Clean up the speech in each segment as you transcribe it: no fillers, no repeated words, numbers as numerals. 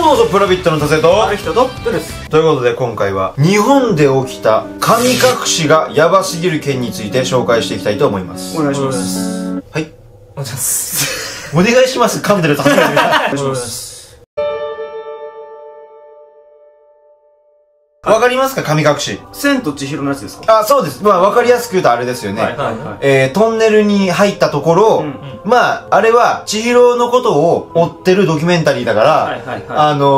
もどうぞプラビットの達成とある人とです。 ということで今回は日本で起きた神隠しがヤバすぎる件について紹介していきたいと思います。 お願いします。 はい、 お願いします。 お願いします。噛んでると初めて見た。 お願いします。 わかりますか、神隠し。 千と千尋のやつですか？ あ、そうです。まあわかりやすく言うとあれですよね。 はいはいはい。 トンネルに入ったところ、まああれは千尋のことを追ってるドキュメンタリーだから、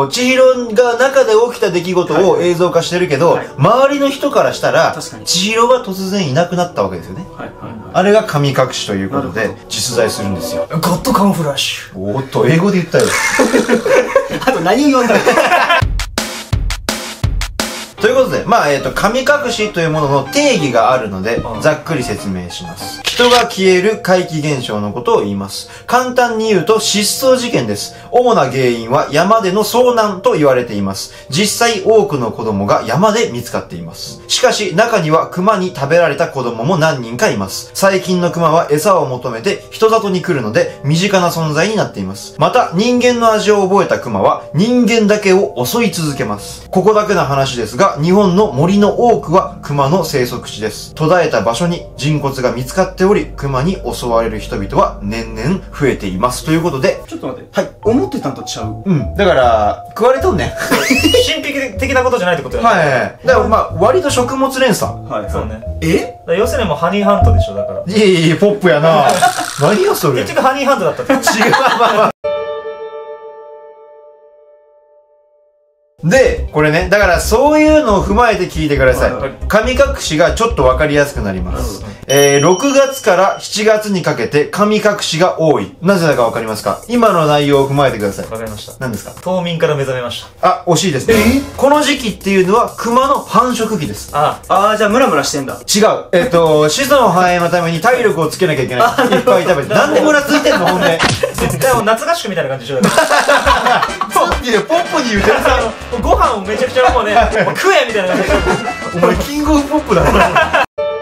千尋が中で起きた出来事を映像化してるけど、周りの人からしたら千尋が突然いなくなったわけですよね。あれが神隠しということで実在するんですよ。 ゴッドカモフラッシュ。 おっと、英語で言ったよ。 あと何を読んだ？ ということで、まあ、神隠しというものの定義があるので、ざっくり説明します。人が消える怪奇現象のことを言います。簡単に言うと失踪事件です。主な原因は山での遭難と言われています。実際多くの子供が山で見つかっています。しかし中には熊に食べられた子供も何人かいます。最近の熊は餌を求めて人里に来るので身近な存在になっています。また人間の味を覚えた熊は人間だけを襲い続けます。ここだけの話ですが、日本の森の多くは熊の生息地です。途絶えた場所に人骨が見つかっており、熊に襲われる人々は年々増えています。ということで、 ちょっと待って。 はい。 思ってたんとちゃう。 うん。だから、食われとんねん。 神秘的なことじゃないってことよね。 はい。だからまあ、割と食物連鎖。 はい。 そうね。 え？ 要するにもうハニーハントでしょ、だから。 いえいえ、ポップやな。何よそれ。 結局ハニーハントだったって。 違う、まあまあ。で、これね、だからそういうのを踏まえて聞いてください。神隠しがちょっとわかりやすくなります。6月から7月にかけて神隠しが多い。なぜだかわかりますか？今の内容を踏まえてください。 わかりました。 何ですか？ 冬眠から目覚めました。 あ、惜しいですね。この時期っていうのは熊の繁殖期です。 ああ、じゃあムラムラしてんだ。 違う。子孫繁栄のために体力をつけなきゃいけない。いっぱい食べて。なんでムラついてんのほんで。 でも夏合宿みたいな感じでしょ。 いや、ポップに言うてるさ。 ご飯をめちゃくちゃもうね、食えみたいな感じで。 お前キングオブポップだな。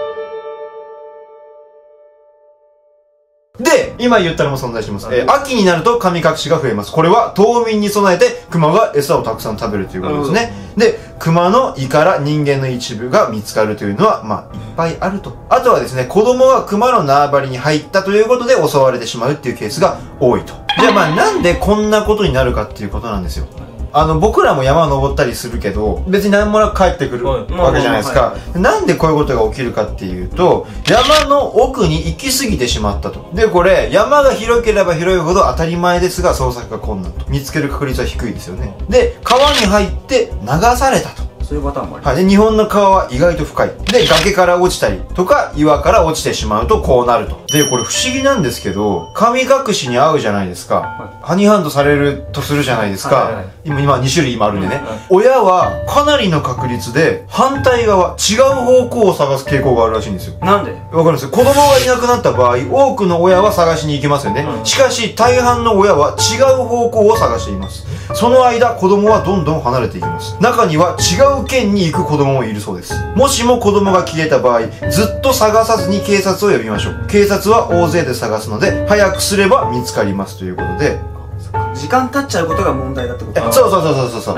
で、今言ったのも存在します。秋になると神隠しが増えます。これは冬眠に備えて熊が餌をたくさん食べるということですね。で、熊の胃から人間の一部が見つかるというのは、まあ、いっぱいあると。あとはですね、子供が熊の縄張りに入ったということで襲われてしまうっていうケースが多いと。じゃあまあ、なんでこんなことになるかっていうことなんですよ。僕らも山登ったりするけど、別に何もなく帰ってくるわけじゃないですか。なんでこういうことが起きるかっていうと、山の奥に行き過ぎてしまったと。で、これ、山が広ければ広いほど当たり前ですが、捜索が困難と。見つける確率は低いですよね。で、川に入って流されたと。 そういうパターンもあります。 はい。で、日本の川は意外と深い。で、崖から落ちたりとか、岩から落ちてしまうとこうなると。で、これ不思議なんですけど、神隠しに合うじゃないですか。ハニーハントされるとするじゃないですか。今2種類今あるんでね。親はかなりの確率で反対側、違う方向を探す傾向があるらしいんですよ。 なんで？ わかるんですよ。子供がいなくなった場合、多くの親は探しに行きますよね。しかし、大半の親は違う方向を探しています。その間、子供はどんどん離れていきます。中には違う県に行く子供もいるそうです。もしも子供が消えた場合、ずっと探さずに警察を呼びましょう。警察は大勢で探すので、早くすれば見つかりますということで。 時間経っちゃうことが問題だってこと？ そう。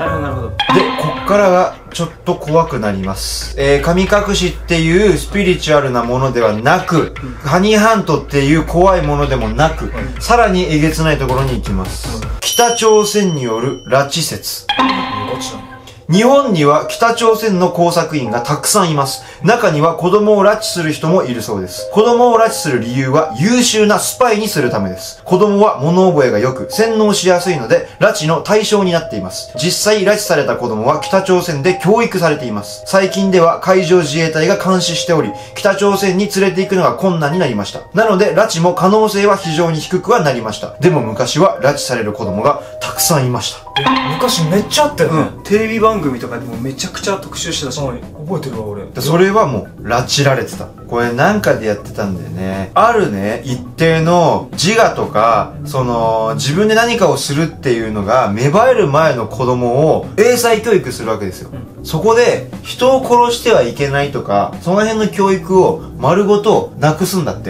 なるほどなるほど。 で、こっからがちょっと怖くなります。神隠しっていうスピリチュアルなものではなく、ハニーハントっていう怖いものでもなく、さらにえげつないところに行きます。北朝鮮による拉致説。日本には北朝鮮の工作員がたくさんいます。中には子供を拉致する人もいるそうです。子供を拉致する理由は優秀なスパイにするためです。子供は物覚えが良く洗脳しやすいので拉致の対象になっています。実際拉致された子供は北朝鮮で教育されています。最近では海上自衛隊が監視しており、北朝鮮に連れて行くのが困難になりました。なので拉致も可能性は非常に低くはなりました。でも昔は拉致される子供がたくさんいました。 昔めっちゃあったよね。 テレビ番組とかでもめちゃくちゃ特集してたし。 覚えてるわ俺。 それはもう拉致られてた。これなんかでやってたんだよね。あるね、一定の自我とか、自分で何かをするっていうのが芽生える前の子供を英才教育するわけですよ。そこで人を殺してはいけないとか、その辺の教育を丸ごとなくすんだって。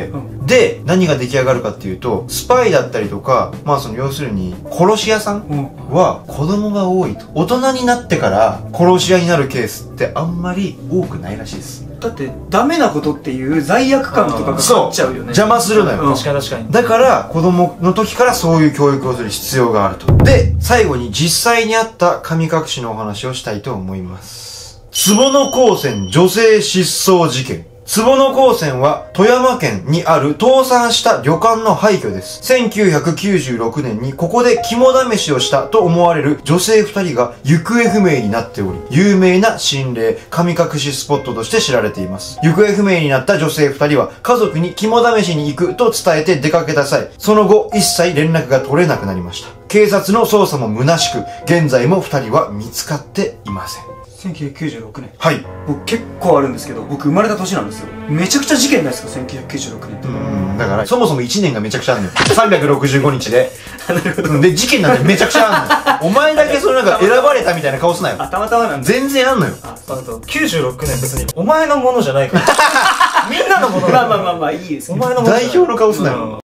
で、何が出来上がるかっていうと、スパイだったりとか、まあその要するに、殺し屋さんは子供が多いと。大人になってから殺し屋になるケースってあんまり多くないらしいです。 だってダメなことっていう罪悪感とかが勝っちゃうよね。 邪魔するのよ。 確かに確かに。 だから子供の時からそういう教育をする必要があると。で、最後に実際にあった神隠しのお話をしたいと思います。坪野高専女性失踪事件。坪野高専は富山県にある倒産した旅館の廃墟です。1996年にここで肝試しをしたと思われる女性2人が行方不明になっており、有名な心霊、神隠しスポットとして知られています。行方不明になった女性2人は家族に肝試しに行くと伝えて出かけた際、その後一切連絡が取れなくなりました。警察の捜査も虚しく、現在も2人は見つかっていません。 1996年。 はい。 僕結構あるんですけど、僕生まれた年なんですよ。めちゃくちゃ事件ないですか、1996年って。 だから、そもそも1年がめちゃくちゃあんのよ。365日で。なるほど。で、事件なんてめちゃくちゃあんのよ。お前だけそのなんか選ばれたみたいな顔すなよ。 あ、たまたまなんだ。 全然あんのよ。 あと、96年別に、お前のものじゃないから。みんなのものまあまあまあまあ、いいですお前のもの。 代表の顔すなよ。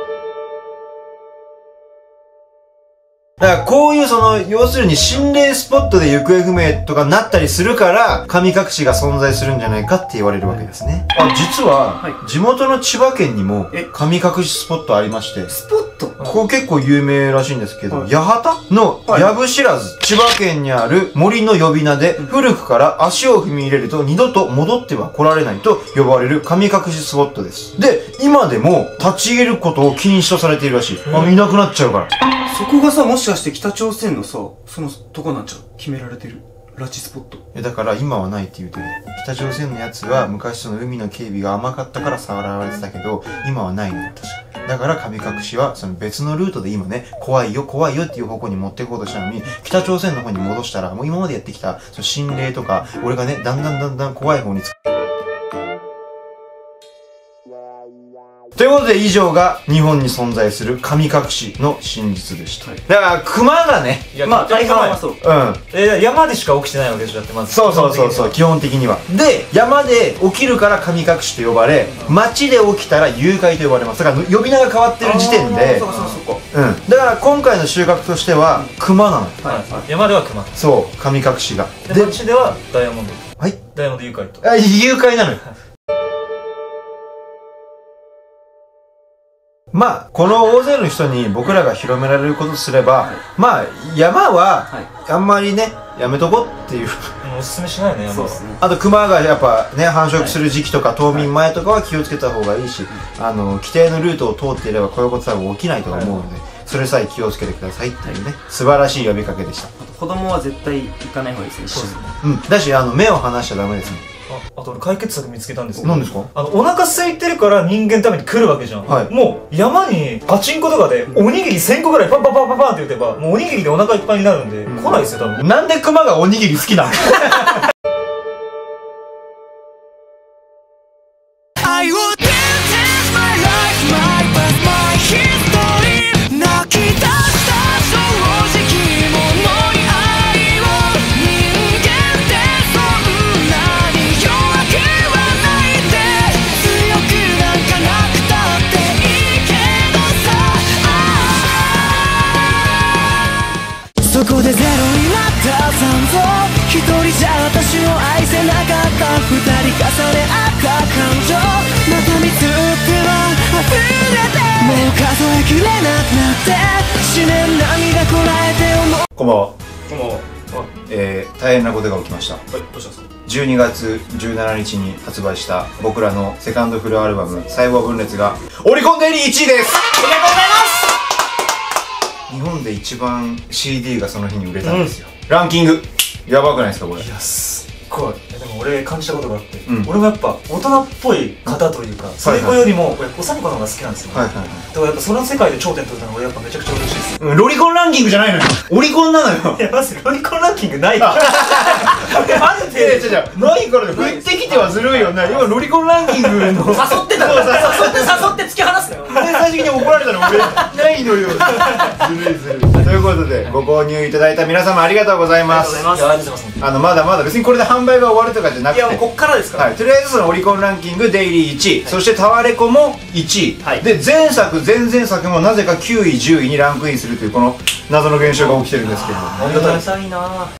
だからこういうその、要するに心霊スポットで行方不明とかなったりするから、神隠しが存在するんじゃないかって言われるわけですね。あ、実は、地元の千葉県にも、神隠しスポットありまして。 スポットここ結構有名らしいんですけど、八幡の藪知らず、千葉県にある森の呼び名で、古くから足を踏み入れると二度と戻っては来られないと呼ばれる神隠しスポットです。で、今でも立ち入れることを禁止とされているらしい。あ、いなくなっちゃうから。 そこがさ、もしかして北朝鮮のさ、そのとこなんちゃう、決められてる拉致スポット。 だから今はないって言うとね、北朝鮮のやつは昔その海の警備が甘かったから触られてたけど、今はないのよ、確か。だから神隠しはその別のルートで今ね、怖いよ怖いよっていう方向に持っていこうとしたのに、北朝鮮の方に戻したら、もう今までやってきたその心霊とか、俺がね、だんだん怖い方にということで以上が日本に存在する神隠しの真実でした。だから熊がね、 まあ大半はそう。 山でしか起きてないわけでしょ、だってまず。 そう、基本的には。で、山で起きるから神隠しと呼ばれ、街で起きたら誘拐と呼ばれます。だから呼び名が変わってる時点で、だから今回の収穫としては熊なの。 山では熊。 そう、神隠しが。 で、街ではダイヤモンド。 はい。 ダイヤモンド誘拐と。 あ、誘拐なのよ。まあ、この大勢の人に僕らが広められることとすれば、まあ、山は、あんまりね、やめとこっていう。 おすすめしないね、山は。 あと、熊がやっぱね、繁殖する時期とか、冬眠前とかは気をつけた方がいいし、規定のルートを通っていればこういうこと多分起きないと思うので、それさえ気をつけてくださいっていうね、素晴らしい呼びかけでした。 子供は絶対行かない方がいいですね。 そうですね。 うん。だし、目を離しちゃダメですね。 あと俺解決策見つけたんですけど。 何ですか？ お腹空いてるから人間食べに来るわけじゃん。もう山にパチンコとかでおにぎり1000個ぐらいパンパンパンパンパンって打てば、もうおにぎりでお腹いっぱいになるんで、来ないですよ多分。 なんで熊がおにぎり好きなのそこでゼロになった残像、一人じゃ私を愛せなかった二人重ね合った感情、また見つっては溢れて、もう数えきれなくなって思念涙こらえて思う。 こんばんは。 この大変なことが起きました。 どうしたんですか 12月17日に発売した僕らのセカンドフルアルバム細胞分裂がオリコンデイリー1位です。ありがとうございます。日本で一番 CD がその日に売れたんですよ。ランキングやばくないですかこれ。 いやすっごい。でも俺感じたことがあって、俺もやっぱ大人っぽい方というか、それ子よりも俺幼い子の方が好きなんですよ。だからやっぱその世界で頂点取れたの俺やっぱめちゃくちゃ嬉しいです。 ロリコンランキングじゃないのよ。オリコンなのよ。 いやまずロリコンランキングないから。ある程度ないからね。振ってきてはずるいよね。今ロリコンランキングの誘ってたから誘って突き放すのよ。 最終的に怒られたの俺ないのよ。ずるいずるい。ということでご購入いただいた皆様ありがとうございます。 ありがとうございます。 まだまだ別にこれで販売が終わるムとかじゃなくて、 いやもうこっからですから、 はい、とりあえずそのオリコンランキングデイリー1位、そしてタワレコも1位、 はい、 で前作前々作もなぜか9位10位にランクインするというこの謎の現象が起きてるんですけども、 ありがたいな。